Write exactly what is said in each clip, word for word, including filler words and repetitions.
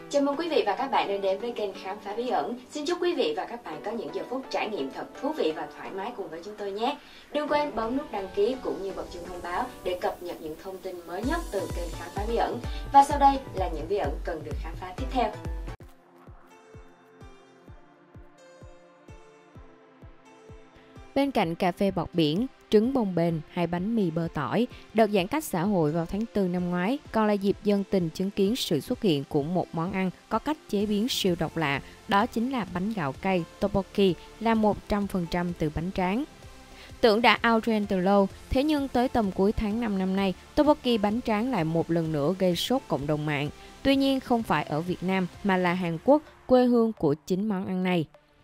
Chào mừng quý vị và các bạn đến đến với kênh Khám phá bí ẩn. Xin chúc quý vị và các bạn có những giờ phút trải nghiệm thật thú vị và thoải mái cùng với chúng tôi nhé. Đừng quên bấm nút đăng ký cũng như bật chuông thông báo để cập nhật những thông tin mới nhất từ kênh Khám phá bí ẩn. Và sau đây là những bí ẩn cần được khám phá tiếp theo. Bên cạnh cà phê bọt biển, trứng bông bềnh hay bánh mì bơ tỏi, đợt giãn cách xã hội vào tháng tư năm ngoái còn là dịp dân tình chứng kiến sự xuất hiện của một món ăn có cách chế biến siêu độc lạ, đó chính là bánh gạo cay tteokbokki làm một trăm phần trăm từ bánh tráng. Tưởng đã out trend từ lâu, thế nhưng tới tầm cuối tháng năm năm nay, tteokbokki bánh tráng lại một lần nữa gây sốt cộng đồng mạng. Tuy nhiên không phải ở Việt Nam mà là Hàn Quốc, quê hương của chính món ăn này.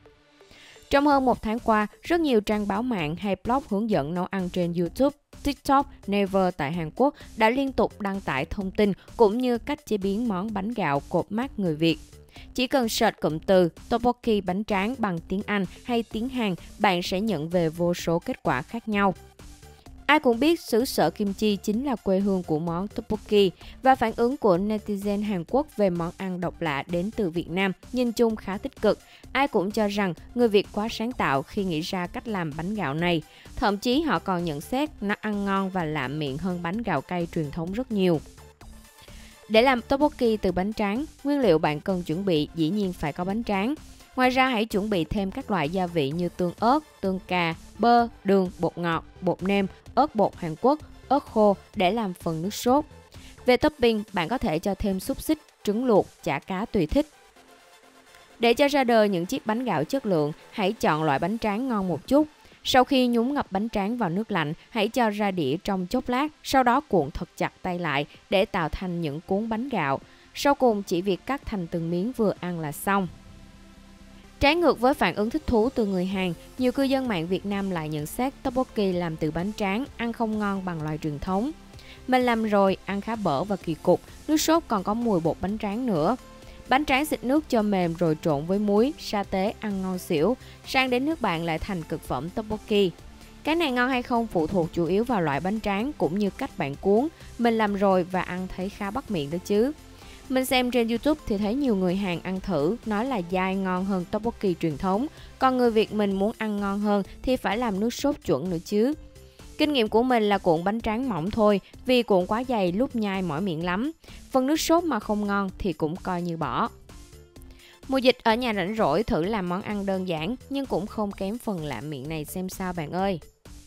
Trong hơn một tháng qua, rất nhiều trang báo mạng hay blog hướng dẫn nấu ăn trên YouTube, TikTok, Naver tại Hàn Quốc đã liên tục đăng tải thông tin cũng như cách chế biến món bánh gạo cột mác người Việt. Chỉ cần search cụm từ tteokbokki bánh tráng bằng tiếng Anh hay tiếng Hàn, bạn sẽ nhận về vô số kết quả khác nhau. Ai cũng biết xứ sở kim chi chính là quê hương của món tteokbokki và phản ứng của netizen Hàn Quốc về món ăn độc lạ đến từ Việt Nam nhìn chung khá tích cực. Ai cũng cho rằng người Việt quá sáng tạo khi nghĩ ra cách làm bánh gạo này. Thậm chí họ còn nhận xét nó ăn ngon và lạ miệng hơn bánh gạo cay truyền thống rất nhiều. Để làm tteokbokki từ bánh tráng, nguyên liệu bạn cần chuẩn bị dĩ nhiên phải có bánh tráng. Ngoài ra hãy chuẩn bị thêm các loại gia vị như tương ớt, tương cà, bơ, đường, bột ngọt, bột nêm, ớt bột Hàn Quốc, ớt khô để làm phần nước sốt. Về topping, bạn có thể cho thêm xúc xích, trứng luộc, chả cá tùy thích. Để cho ra đời những chiếc bánh gạo chất lượng, hãy chọn loại bánh tráng ngon một chút. Sau khi nhúng ngập bánh tráng vào nước lạnh, hãy cho ra đĩa trong chốc lát, sau đó cuộn thật chặt tay lại để tạo thành những cuốn bánh gạo. Sau cùng chỉ việc cắt thành từng miếng vừa ăn là xong. Trái ngược với phản ứng thích thú từ người Hàn, nhiều cư dân mạng Việt Nam lại nhận xét tteokbokki làm từ bánh tráng ăn không ngon bằng loại truyền thống. Mình làm rồi, ăn khá bở và kỳ cục, nước sốt còn có mùi bột bánh tráng nữa. Bánh tráng xịt nước cho mềm rồi trộn với muối, sa tế ăn ngon xỉu, sang đến nước bạn lại thành cực phẩm tteokbokki. Cái này ngon hay không phụ thuộc chủ yếu vào loại bánh tráng cũng như cách bạn cuốn. Mình làm rồi và ăn thấy khá bắt miệng đó chứ. Mình xem trên YouTube thì thấy nhiều người Hàn ăn thử, nói là dai ngon hơn tteokbokki truyền thống. Còn người Việt mình muốn ăn ngon hơn thì phải làm nước sốt chuẩn nữa chứ. Kinh nghiệm của mình là cuộn bánh tráng mỏng thôi, vì cuộn quá dày lúc nhai mỏi miệng lắm. Phần nước sốt mà không ngon thì cũng coi như bỏ. Mùa dịch ở nhà rảnh rỗi thử làm món ăn đơn giản nhưng cũng không kém phần lạ miệng này xem sao bạn ơi.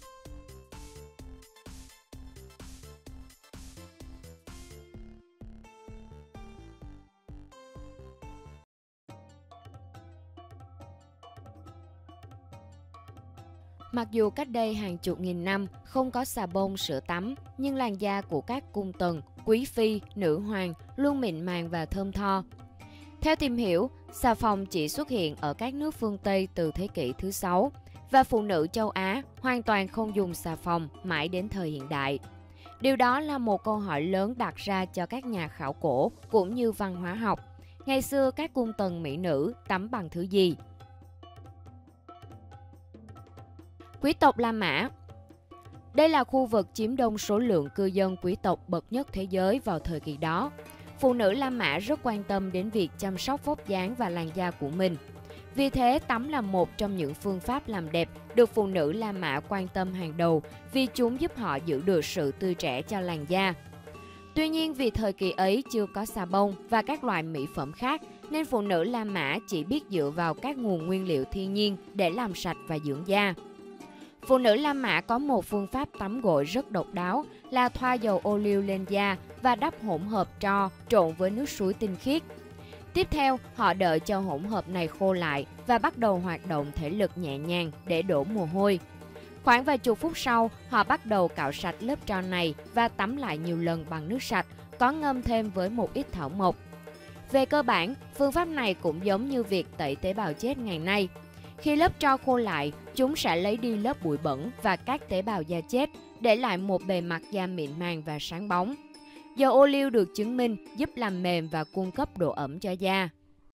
Mặc dù cách đây hàng chục nghìn năm không có xà bông sữa tắm, nhưng làn da của các cung tần, quý phi, nữ hoàng luôn mịn màng và thơm tho. Theo tìm hiểu, xà phòng chỉ xuất hiện ở các nước phương Tây từ thế kỷ thứ sáu và phụ nữ châu Á hoàn toàn không dùng xà phòng mãi đến thời hiện đại. Điều đó là một câu hỏi lớn đặt ra cho các nhà khảo cổ cũng như văn hóa học. Ngày xưa các cung tần mỹ nữ tắm bằng thứ gì? Quý tộc La Mã. Đây là khu vực chiếm đông số lượng cư dân quý tộc bậc nhất thế giới vào thời kỳ đó. Phụ nữ La Mã rất quan tâm đến việc chăm sóc vóc dáng và làn da của mình. Vì thế, tắm là một trong những phương pháp làm đẹp được phụ nữ La Mã quan tâm hàng đầu vì chúng giúp họ giữ được sự tươi trẻ cho làn da. Tuy nhiên, vì thời kỳ ấy chưa có xà bông và các loại mỹ phẩm khác, nên phụ nữ La Mã chỉ biết dựa vào các nguồn nguyên liệu thiên nhiên để làm sạch và dưỡng da. Phụ nữ La Mã có một phương pháp tắm gội rất độc đáo là thoa dầu ô liu lên da và đắp hỗn hợp tro trộn với nước suối tinh khiết. Tiếp theo, họ đợi cho hỗn hợp này khô lại và bắt đầu hoạt động thể lực nhẹ nhàng để đổ mồ hôi. Khoảng vài chục phút sau, họ bắt đầu cạo sạch lớp tro này và tắm lại nhiều lần bằng nước sạch, có ngâm thêm với một ít thảo mộc. Về cơ bản, phương pháp này cũng giống như việc tẩy tế bào chết ngày nay. Khi lớp tro khô lại, chúng sẽ lấy đi lớp bụi bẩn và các tế bào da chết, để lại một bề mặt da mịn màng và sáng bóng. Dầu ô liu được chứng minh giúp làm mềm và cung cấp độ ẩm cho da.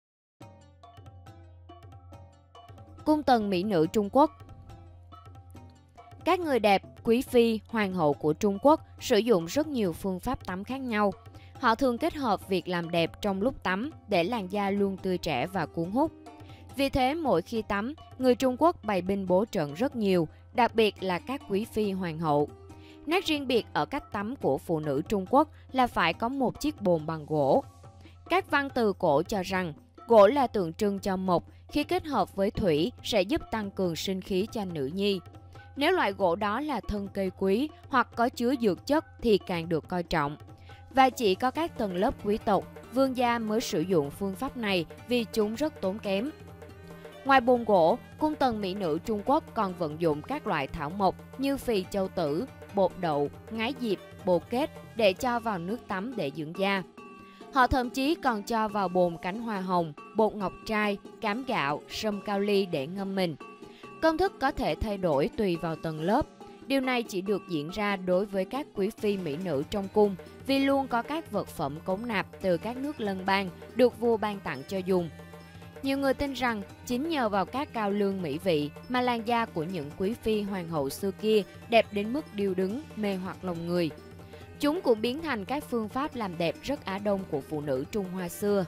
Cung tần mỹ nữ Trung Quốc. Các người đẹp, quý phi, hoàng hậu của Trung Quốc sử dụng rất nhiều phương pháp tắm khác nhau. Họ thường kết hợp việc làm đẹp trong lúc tắm để làn da luôn tươi trẻ và cuốn hút. Vì thế, mỗi khi tắm, người Trung Quốc bày binh bố trận rất nhiều, đặc biệt là các quý phi hoàng hậu. Nét riêng biệt ở cách tắm của phụ nữ Trung Quốc là phải có một chiếc bồn bằng gỗ. Các văn từ cổ cho rằng, gỗ là tượng trưng cho mộc, khi kết hợp với thủy sẽ giúp tăng cường sinh khí cho nữ nhi. Nếu loại gỗ đó là thân cây quý hoặc có chứa dược chất thì càng được coi trọng. Và chỉ có các tầng lớp quý tộc, vương gia mới sử dụng phương pháp này vì chúng rất tốn kém. Ngoài bồn gỗ, cung tần mỹ nữ Trung Quốc còn vận dụng các loại thảo mộc như phì châu tử, bột đậu, ngái diệp, bồ kết để cho vào nước tắm để dưỡng da. Họ thậm chí còn cho vào bồn cánh hoa hồng, bột ngọc trai, cám gạo, sâm cao ly để ngâm mình. Công thức có thể thay đổi tùy vào tầng lớp. Điều này chỉ được diễn ra đối với các quý phi mỹ nữ trong cung vì luôn có các vật phẩm cống nạp từ các nước lân bang được vua ban tặng cho dùng. Nhiều người tin rằng chính nhờ vào các cao lương mỹ vị mà làn da của những quý phi hoàng hậu xưa kia đẹp đến mức điêu đứng, mê hoặc lòng người. Chúng cũng biến thành các phương pháp làm đẹp rất Á Đông của phụ nữ Trung Hoa xưa.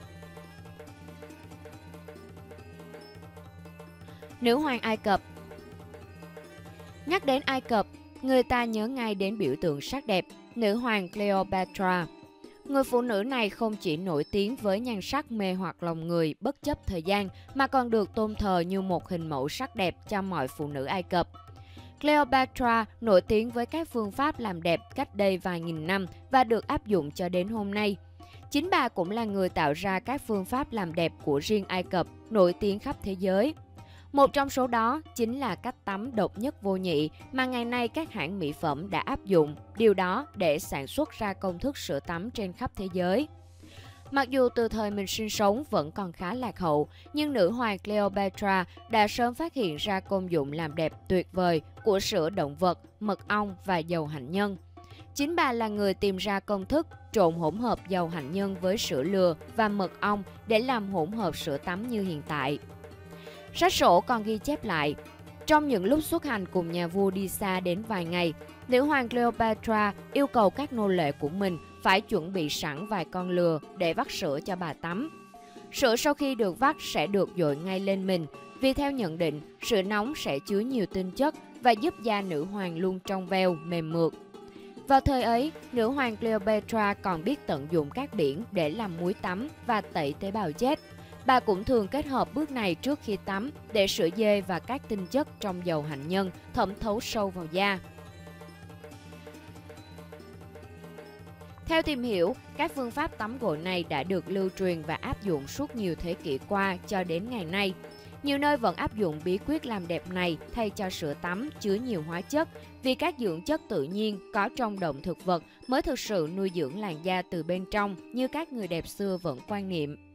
Nữ hoàng Ai Cập. Nhắc đến Ai Cập, người ta nhớ ngay đến biểu tượng sắc đẹp, nữ hoàng Cleopatra. Người phụ nữ này không chỉ nổi tiếng với nhan sắc mê hoặc lòng người bất chấp thời gian, mà còn được tôn thờ như một hình mẫu sắc đẹp cho mọi phụ nữ Ai Cập. Cleopatra nổi tiếng với các phương pháp làm đẹp cách đây vài nghìn năm và được áp dụng cho đến hôm nay. Chính bà cũng là người tạo ra các phương pháp làm đẹp của riêng Ai Cập, nổi tiếng khắp thế giới. Một trong số đó chính là cách tắm độc nhất vô nhị mà ngày nay các hãng mỹ phẩm đã áp dụng, điều đó để sản xuất ra công thức sữa tắm trên khắp thế giới. Mặc dù từ thời mình sinh sống vẫn còn khá lạc hậu, nhưng nữ hoàng Cleopatra đã sớm phát hiện ra công dụng làm đẹp tuyệt vời của sữa động vật, mật ong và dầu hạnh nhân. Chính bà là người tìm ra công thức trộn hỗn hợp dầu hạnh nhân với sữa lừa và mật ong để làm hỗn hợp sữa tắm như hiện tại. Sách sổ còn ghi chép lại, trong những lúc xuất hành cùng nhà vua đi xa đến vài ngày, nữ hoàng Cleopatra yêu cầu các nô lệ của mình phải chuẩn bị sẵn vài con lừa để vắt sữa cho bà tắm. Sữa sau khi được vắt sẽ được dội ngay lên mình, vì theo nhận định, sữa nóng sẽ chứa nhiều tinh chất và giúp da nữ hoàng luôn trong veo, mềm mượt. Vào thời ấy, nữ hoàng Cleopatra còn biết tận dụng các biển để làm muối tắm và tẩy tế bào chết. Bà cũng thường kết hợp bước này trước khi tắm để sữa dê và các tinh chất trong dầu hạnh nhân thẩm thấu sâu vào da. Theo tìm hiểu, các phương pháp tắm gội này đã được lưu truyền và áp dụng suốt nhiều thế kỷ qua cho đến ngày nay. Nhiều nơi vẫn áp dụng bí quyết làm đẹp này thay cho sữa tắm chứa nhiều hóa chất, vì các dưỡng chất tự nhiên có trong động thực vật mới thực sự nuôi dưỡng làn da từ bên trong như các người đẹp xưa vẫn quan niệm.